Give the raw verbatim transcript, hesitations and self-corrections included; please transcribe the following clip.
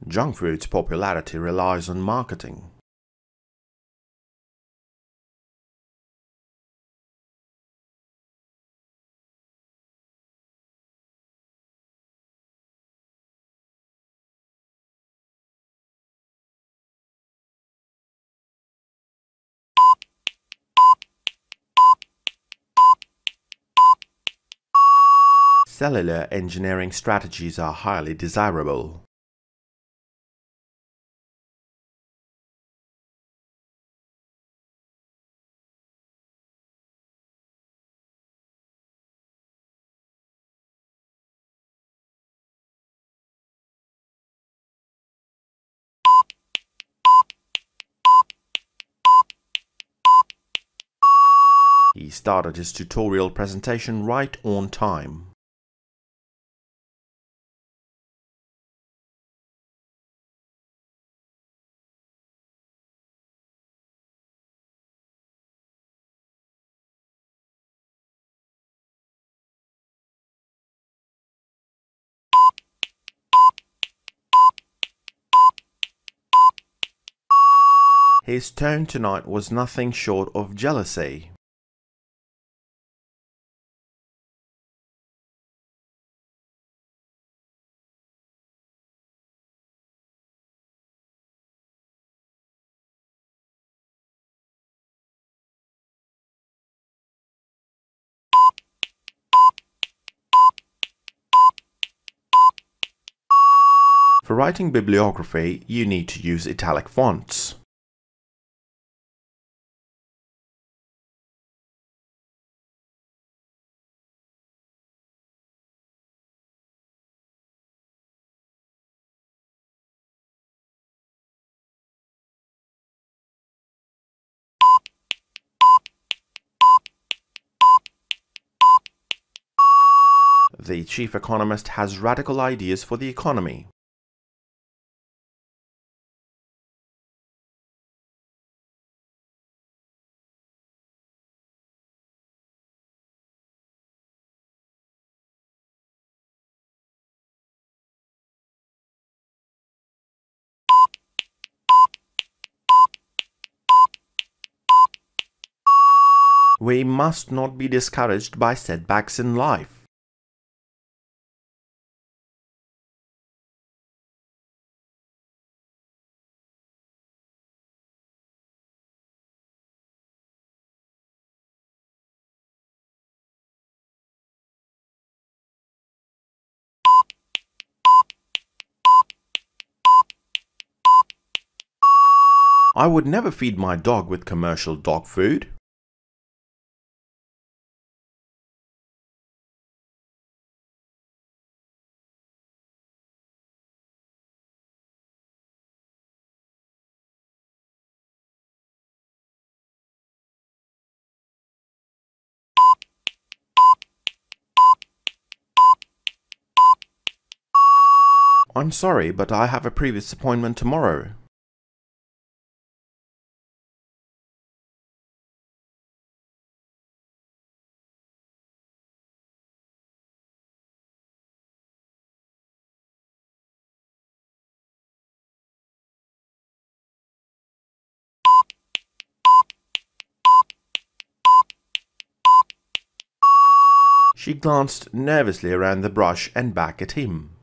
Junk food's popularity relies on marketing. Cellular engineering strategies are highly desirable. He started his tutorial presentation right on time. His tone tonight was nothing short of jealousy. For writing bibliography, you need to use italic fonts. The chief economist has radical ideas for the economy. We must not be discouraged by setbacks in life. I would never feed my dog with commercial dog food. I'm sorry, but I have a previous appointment tomorrow. She glanced nervously around the brush and back at him.